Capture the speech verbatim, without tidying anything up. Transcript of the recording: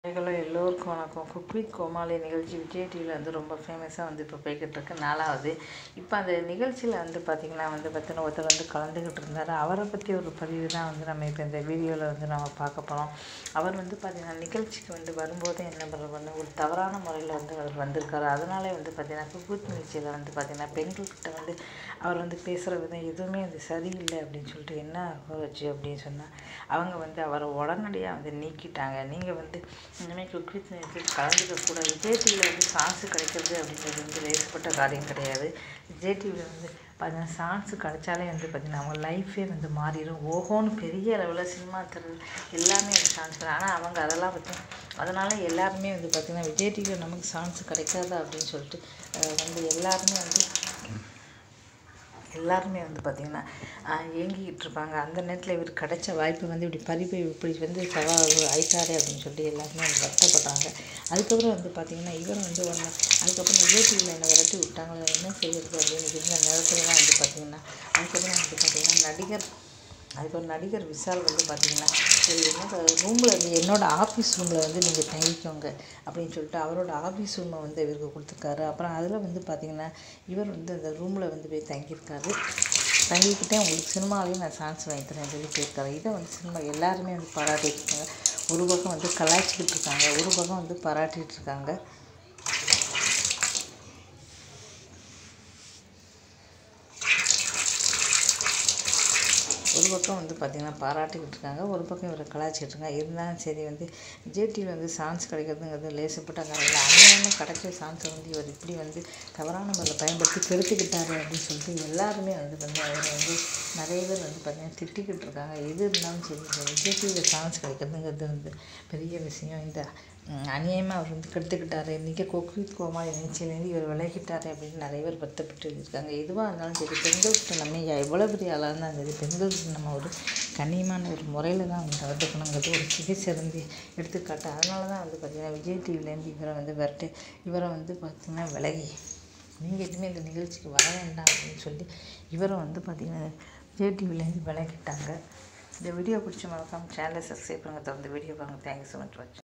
Hello எல்லோருக்கும் வணக்கம். Cook with கோமாளி நிகழ்ச்சி விஜய் டிவியில் வந்து ரொம்ப ஃபேமஸாக வந்து இப்போ போய்கிட்டு இருக்கு, நாலாவது. இப்போ அந்த நிகழ்ச்சியில் வந்து பார்த்திங்கன்னா வந்து பார்த்தீங்கன்னா ஒருத்தர் வந்து கலந்துக்கிட்டு இருந்தார். அவரை பற்றி ஒரு பதிவு தான் வந்து நம்ம இப்போ இந்த வீடியோவில் வந்து நம்ம பார்க்க போகிறோம். அவர் வந்து பார்த்திங்கன்னா நிகழ்ச்சிக்கு வந்து வரும்போதே என்ன பண்ணுறது ஒரு தவறான முறையில் வந்து அவர் வந்திருக்காரு. அதனாலே வந்து பார்த்திங்கன்னா குக் வித் நிகழ்ச்சியில் வந்து பார்த்திங்கன்னா பெண்கள்கிட்ட வந்து அவர் வந்து பேசுகிற விதம் எதுவுமே வந்து சரியில்லை அப்படின்னு சொல்லிட்டு என்ன போச்சு அப்படின்னு சொன்னால் அவங்க வந்து அவரை உடனடியாக வந்து நீக்கிட்டாங்க. நீங்கள் வந்து இனிமேல் குக் வித் நிகழ்ச்சியில் கலந்துக்கக்கூடாது. விஜய் டிவியில் வந்து சான்ஸு கிடைக்கிறது அப்படிங்கிறது வந்து லேசப்பட்ட காரியம் கிடையாது. விஜய் டிவியில் வந்து பார்த்தீங்கன்னா சான்ஸு கிடைச்சாலே வந்து பார்த்திங்கன்னா அவங்க லைஃபே வந்து மாறிடும். ஓஹோன்னு பெரிய அளவில் சினிமா திரை எல்லாமே வந்து சான்ஸ் கிடையாது. ஆனால் அவங்க அதெல்லாம் பற்றி அதனால் எல்லாருமே வந்து பார்த்திங்கன்னா விஜய் டிவியில் நமக்கு சான்ஸு கிடைக்காதா அப்படின்னு சொல்லிட்டு வந்து எல்லாருமே வந்து எல்லாருமே வந்து பார்த்திங்கன்னா ஏங்கிக்கிட்டு இருப்பாங்க. அந்த நேரத்தில் இவர் கிடைச்ச வாய்ப்பு வந்து இப்படி பறிப்பு இப்படி வந்து சவால் ஆயிட்டாரே அப்படின்னு சொல்லிட்டு எல்லாருமே வந்து வருத்தப்படுறாங்க. அதுக்கப்புறம் வந்து பார்த்திங்கன்னா இவர் வந்து ஒன்று அதுக்கப்புறம் விஜய் டிவியில் என்ன விரட்டி விட்டாங்களோ என்ன செய்கிறது அப்படின்னு இருந்த நேரத்தில் தான் வந்து பார்த்திங்கன்னா அதுக்கப்புறம் வந்து பார்த்திங்கன்னா நடிகர் அதுக்கு ஒரு நடிகர் விஷால் வந்து பார்த்திங்கன்னா சரி என்ன ரூமில் வந்து என்னோடய ஆஃபீஸ் ரூமில் வந்து நீங்கள் தங்கிக்கோங்க அப்படின்னு சொல்லிட்டு அவரோட ஆஃபீஸ் ரூமை வந்து இவருக்கு கொடுத்துருக்காரு. அப்புறம் அதில் வந்து பார்த்திங்கன்னா இவர் வந்து அந்த ரூமில் வந்து போய் தங்கியிருக்காரு. தங்கிக்கிட்டே உங்களுக்கு சினிமாலையும் நான் சான்ஸ் வாங்கி தரேன் சொல்லி போயிருக்காரு. இதை வந்து சினிமா எல்லாருமே வந்து பாராட்டிகிட்டு இருக்காங்க. ஒரு பக்கம் வந்து கலாய்ச்சிக்கிட்டு இருக்காங்க, ஒரு பக்கம் வந்து பாராட்டிகிட்டு இருக்காங்க. ஒரு பக்கம் வந்து பார்த்திங்கன்னா பாராட்டிக்கிட்டு இருக்காங்க, ஒரு பக்கம் இவரை கலாய்ச்சிக்கிட்டு இருக்காங்க. இருந்தாலும் சரி வந்து விஜய் டிவியில் வந்து சான்ஸ் கிடைக்கிறதுங்கிறது லேசப்பட்ட காரணம் அநியாயமாக கிடைச்ச சான்ஸை வந்து இவர் இப்படி வந்து தவறான முறையில் பயன்படுத்தி கெடுத்துக்கிட்டாரு அப்படின்னு சொல்லிட்டு எல்லாருமே வந்து வந்து அவரை வந்து நிறைய பேர் வந்து பார்த்திங்கன்னா திட்டிக்கிட்டு இருக்காங்க. எது இருந்தாலும் சரி விஜய் டிவியில் சான்ஸ் கிடைக்கிறதுங்கிறது வந்து பெரிய விஷயம். இந்த அநியாயமாக அவர் வந்து கெடுத்துக்கிட்டாரு. இன்றைக்கி குக் வித் கோமாளி நிகழ்ச்சியிலேருந்து இவர் விலகிட்டாரு அப்படின்னு நிறைய பேர் வருத்தப்பட்டு இருக்காங்க. எதுவாக இருந்தாலும் சரி பெண்கள்கிட்ட நம்ம எவ்வளோ பெரிய ஆளாக இருந்தாலும் சரி பெண்களுக்கு நம்ம ஒரு கண்ணியமான ஒரு முறையில் தான் வந்து நடந்துக்கணுங்கிறது ஒரு சிகை சிறந்து எடுத்துக்காட்டு. அதனால தான் வந்து பார்த்திங்கன்னா விஜய் டிவிலேருந்து இவரை வந்து விரட்டு இவரை வந்து பார்த்திங்கன்னா விலகி நீங்கள் எதுவுமே இந்த நிகழ்ச்சிக்கு வர வேண்டாம் அப்படின்னு சொல்லி இவரை வந்து பார்த்திங்கன்னா விஜய் டிவிலேருந்து விலகிட்டாங்க. இந்த வீடியோ பிடிச்ச மறக்காமல் சேனலை சப்ஸ்கிரைப் பண்ணுங்கள். தொடர்ந்து வீடியோ பாருங்கள். Thank you so much watch.